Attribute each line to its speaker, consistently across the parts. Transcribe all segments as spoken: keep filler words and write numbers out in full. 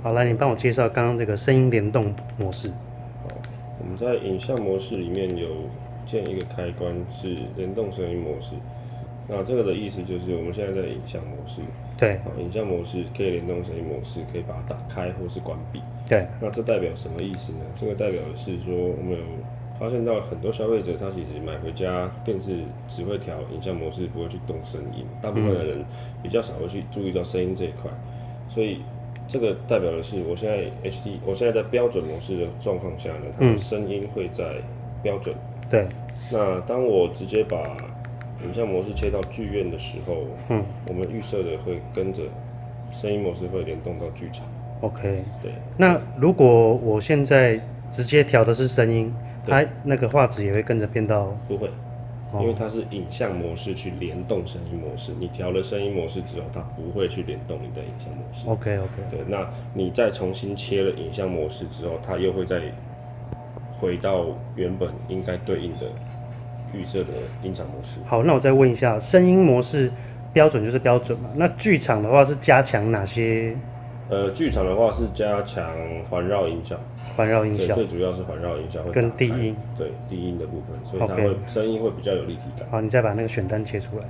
Speaker 1: 好，来，你帮我介绍刚刚这个声音联动模式。
Speaker 2: 好，我们在影像模式里面有建一个开关是联动声音模式。那这个的意思就是我们现在在影像模式，
Speaker 1: 对，
Speaker 2: 好，影像模式可以联动声音模式，可以把它打开或是关闭。
Speaker 1: 对，
Speaker 2: 那这代表什么意思呢？这个代表的是说，我们有发现到很多消费者他其实买回家电视只会调影像模式，不会去动声音，大部分的人比较少会去注意到声音这一块，所以这个代表的是我现在 H D， 我现在在标准模式的状况下呢，它的声音会在标准。
Speaker 1: 嗯、对。
Speaker 2: 那当我直接把影像模式切到剧院的时候，
Speaker 1: 嗯，我
Speaker 2: 们预设的会跟着声音模式会联动到剧场。
Speaker 1: OK，
Speaker 2: 对。
Speaker 1: 那如果我现在直接调的是声音，它那个画质也会跟着变到？
Speaker 2: 不会，因为它是影像模式去联动声音模式。你调了声音模式之后，它不会去联动你的影像模式。
Speaker 1: OK OK。
Speaker 2: 对，那你再重新切了影像模式之后，它又会再回到原本应该对应的预设的音场模式。
Speaker 1: 好，那我再问一下，声音模式标准就是标准嘛？那剧场的话是加强哪些？
Speaker 2: 呃，剧场的话是加强环绕音效。
Speaker 1: 环绕音效。
Speaker 2: 最主要是环绕音效会
Speaker 1: 跟低音。
Speaker 2: 对，低音的部分，所以它会声音会比较有立体感。
Speaker 1: 好，你再把那个选单切出来。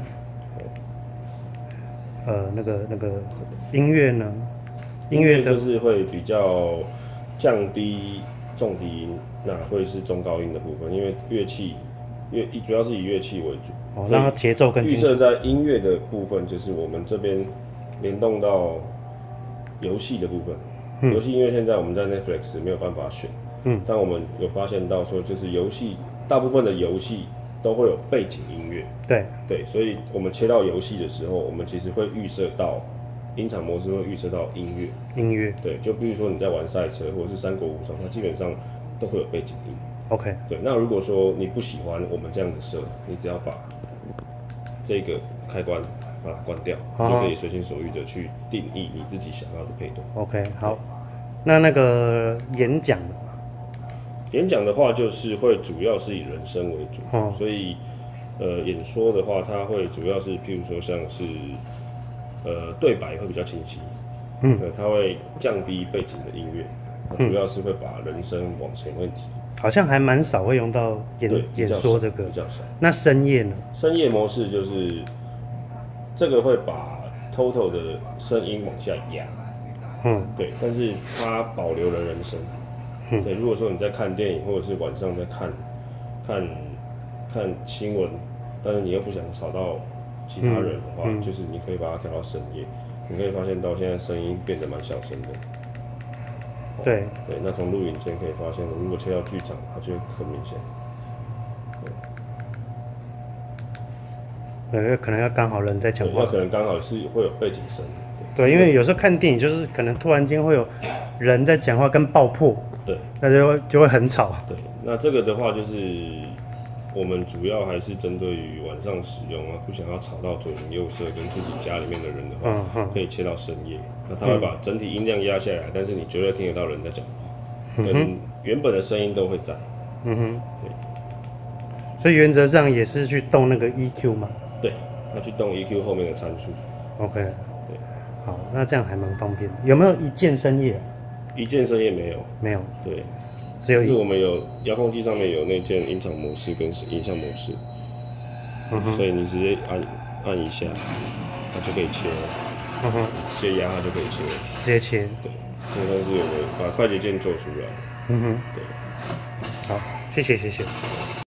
Speaker 1: 呃，那个那个音乐呢？
Speaker 2: 音乐就是会比较降低重低音，那会是中高音的部分，因为乐器乐主要是以乐器为主。
Speaker 1: 哦，让它节奏更
Speaker 2: 预设在音乐的部分，就是我们这边联动到游戏的部分。游戏音乐现在我们在 Netflix 没有办法选，嗯，但我们有发现到说，就是游戏大部分的游戏都会有背景音乐，
Speaker 1: 对
Speaker 2: 对，所以我们切到游戏的时候，我们其实会预设到音场模式会预设到音乐，
Speaker 1: 音乐，
Speaker 2: 对，就比如说你在玩赛车或者是三国无双，它基本上都会有背景音
Speaker 1: ，OK，
Speaker 2: 对，那如果说你不喜欢我们这样子设，你只要把这个开关把它关掉，你就可以随心所欲的去定义你自己想要的配段。
Speaker 1: OK， 好。那那个演讲的话，
Speaker 2: 演讲的话就是会主要是以人声为主，哦、所以呃演说的话，它会主要是譬如说像是呃对白会比较清晰，嗯，呃它会降低背景的音乐，它主要是会把人声往前面提。
Speaker 1: 好像还蛮少会用到演演说这个，
Speaker 2: 比较少。
Speaker 1: 那深夜呢？
Speaker 2: 深夜模式就是这个会把 total 的声音往下压。嗯，对，但是它保留了人声。嗯，对，如果说你在看电影或者是晚上在看，看，看新闻，但是你又不想吵到其他人的话，嗯嗯、就是你可以把它调到深夜，你可以发现到现在声音变得蛮小声的。
Speaker 1: 对，
Speaker 2: 对，那从录影间可以发现，如果切到剧场，它就很明显。
Speaker 1: 对，可能要刚好人在讲话，
Speaker 2: 那可能刚好是会有背景声。
Speaker 1: 对，因为有时候看电影就是可能突然间会有人在讲话跟爆破，
Speaker 2: 对，
Speaker 1: 那就会就会很吵。
Speaker 2: 对，那这个的话就是我们主要还是针对于晚上使用啊，不想要吵到左邻右舍跟自己家里面的人的话，嗯嗯、可以切到深夜，那它会把整体音量压下来，但是你绝对听得到人在讲话，跟原本的声音都会在。嗯哼，对。
Speaker 1: 所以原则上也是去动那个 E Q 嘛。
Speaker 2: 对，它去动 E Q 后面的参数。
Speaker 1: OK。好，那这样还蛮方便的。有没有一键声夜？
Speaker 2: 一键声夜没有，
Speaker 1: 没有。
Speaker 2: 对，
Speaker 1: 只有。
Speaker 2: 是我们有遥控器上面有内建音场模式跟影像模式，嗯、所以你直接按按一下，它就可以切了。嗯哼，直接压它就可以切了。
Speaker 1: 直接切。
Speaker 2: 对，所以它是有个把快捷键做出来。嗯哼，对。
Speaker 1: 好，谢谢谢谢。